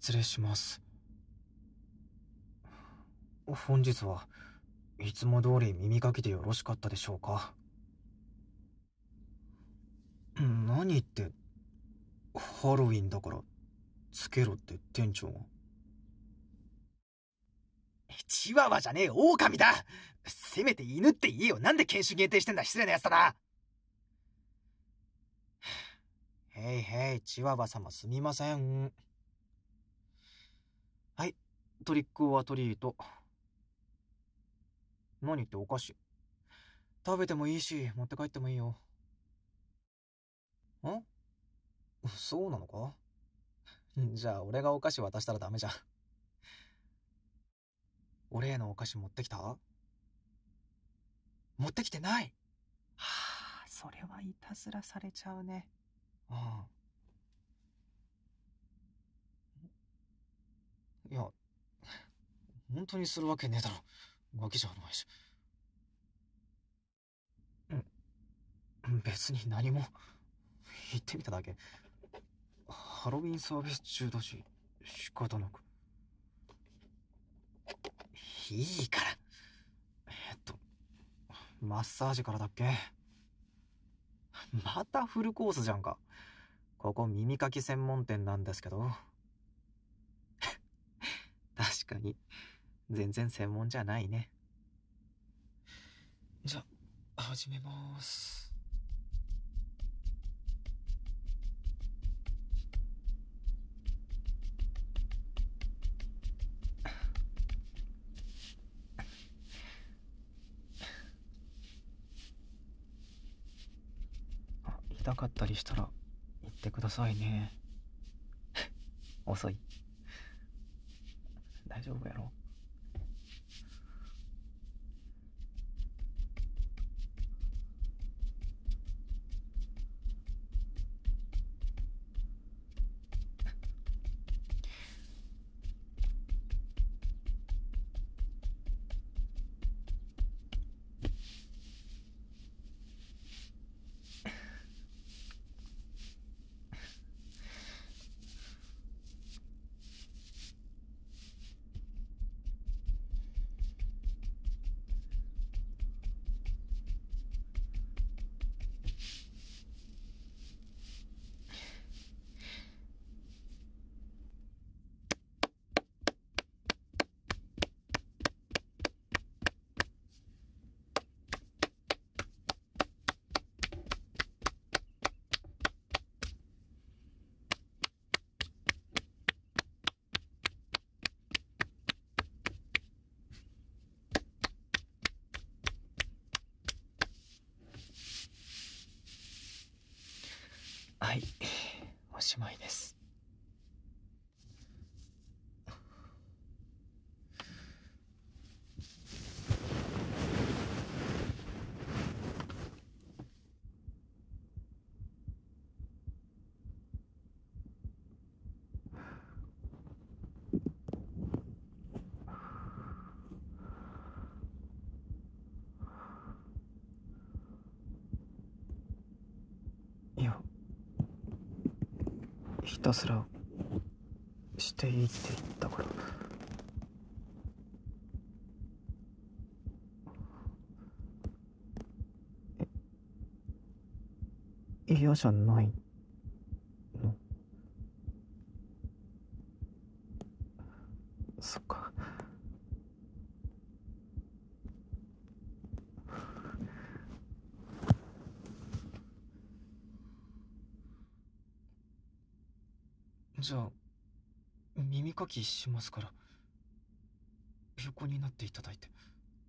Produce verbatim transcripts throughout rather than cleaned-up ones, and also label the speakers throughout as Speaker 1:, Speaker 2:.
Speaker 1: 失礼します。本日はいつも通り耳かきでよろしかったでしょうか？何って、ハロウィンだからつけろって店長が。
Speaker 2: チワワじゃねえ、狼だ。せめて犬って言えよ。なんで犬種限定してんだ、失礼なやつだな。
Speaker 1: へいへい、チワワ様すみません。はい、トリックオアトリート。何ってお菓子？食べてもいいし、持って帰ってもいいよ。ん？そうなのか？じゃあ俺がお菓子渡したらダメじゃん。俺へのお菓子持ってきた？持ってきてない。はあ、それはいたずらされちゃうね。ああ。いや、本当にするわけねえだろ。ガキじゃないし。うん、別に何も。言ってみただけ。ハロウィンサービス中だし、仕方なく。
Speaker 2: いいから。
Speaker 1: えっと、マッサージからだっけ？またフルコースじゃんか。ここ耳かき専門店なんですけど。確かに、全然専門じゃないね。じゃあ、始めます。痛かったりしたら言ってくださいね。遅い？大丈夫やろ？はい、おしまいです。いや、ひたすらしていいって言ったから。え、嫌じゃないの？そっか。じゃあ耳かきしますから、横になっていただいて。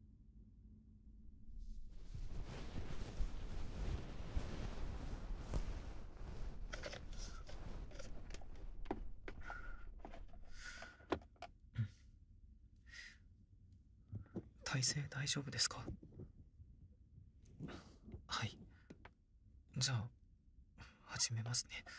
Speaker 1: 体勢大丈夫ですか？はい。じゃあ始めますね。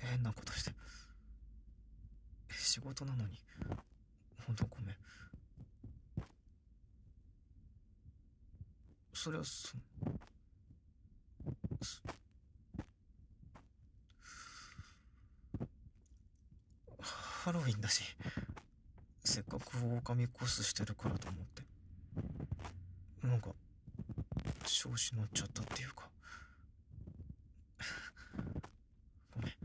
Speaker 1: 変なことして。仕事なのにほんとごめん。そりゃそそハロウィンだし、せっかく狼コースしてるからと思って、なんか調子乗っちゃったっていうか。ごめん。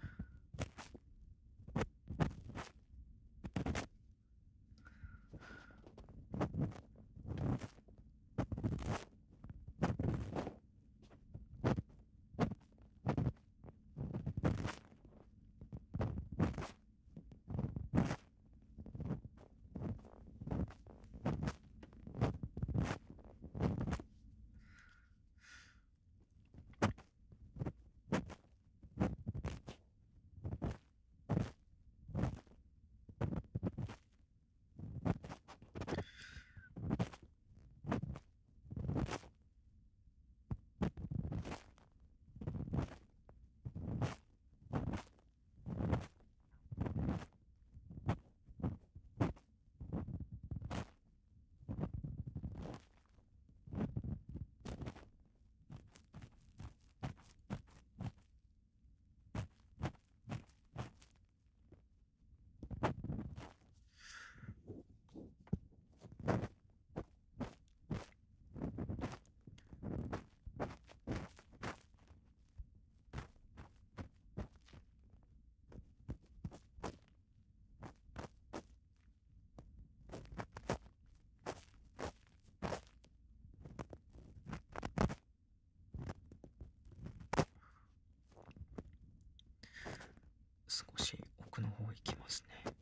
Speaker 1: 少し奥の方行きますね。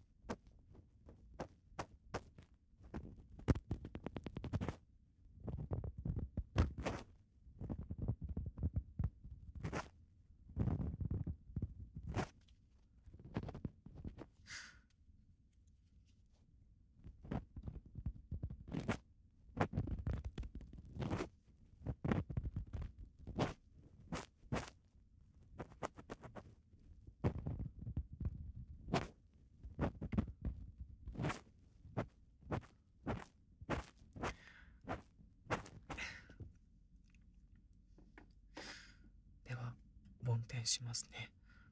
Speaker 1: では梵天しますね。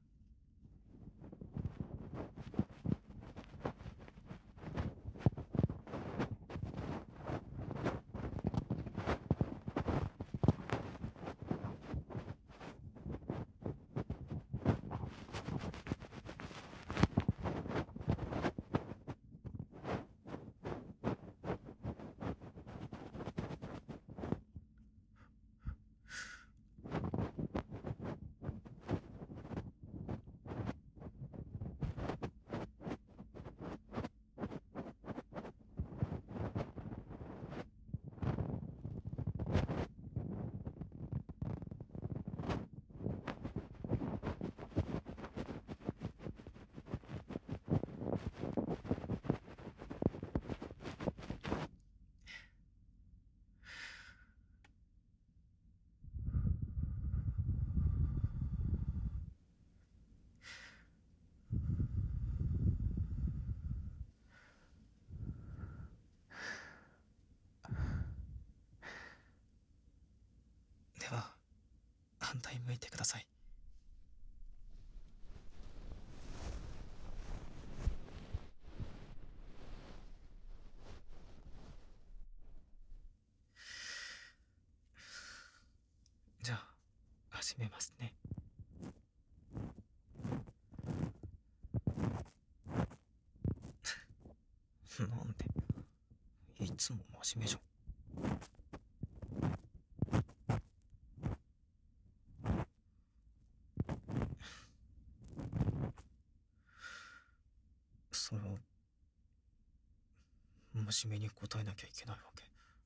Speaker 1: では反対向いてください。じゃあ始めますね。なんでいつも真面目じゃん。それは真面目に答えなきゃいけないわけ？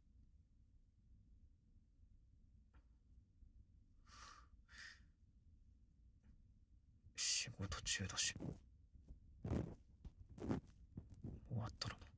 Speaker 1: 仕事中だし。終わったらな。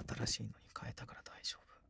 Speaker 1: 新しいのに変えたから大丈夫。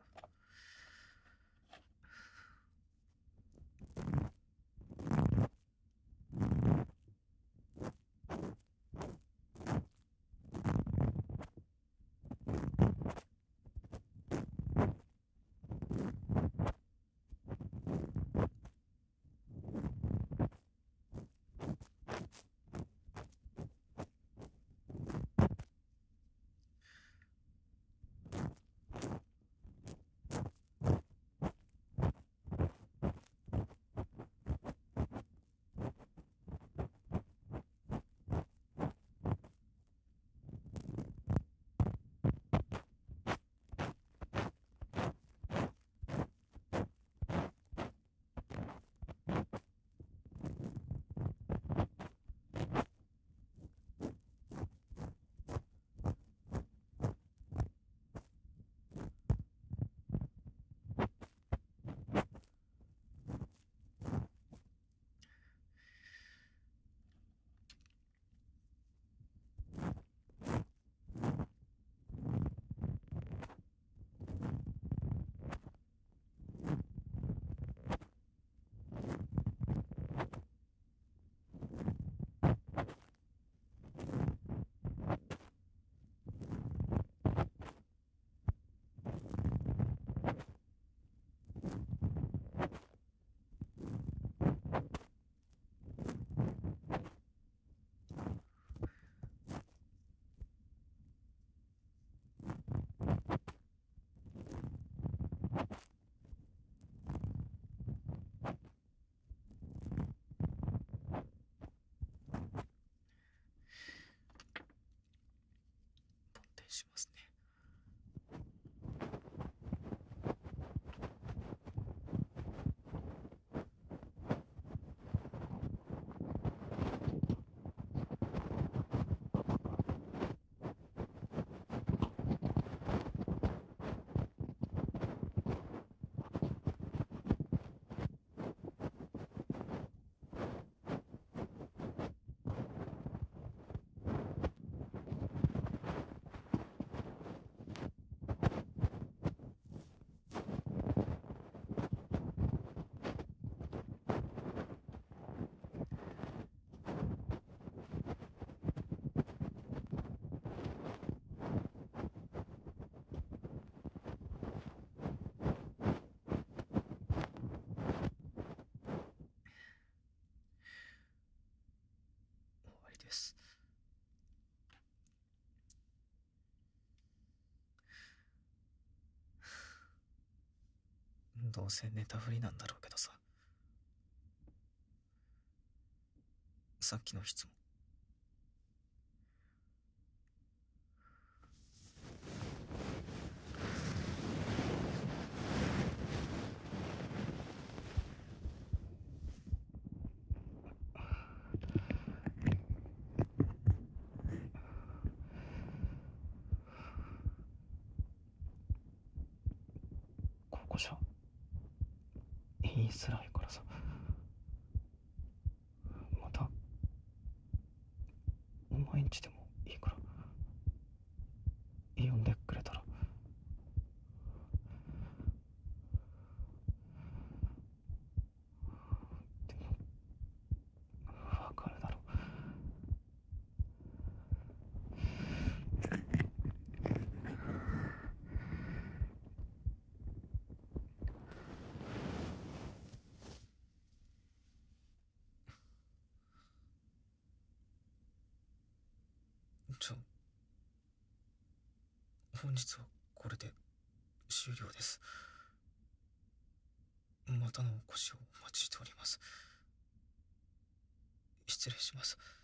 Speaker 1: しますね。終わりです。どうせネタフリなんだろうけどさ、さっきの質問ここじゃ言いづらいからさ、またお前んちでもいいから呼んでくれたら。でもわかるだろ。じゃあ本日はこれで終了です。またのお越しをお待ちしております。失礼します。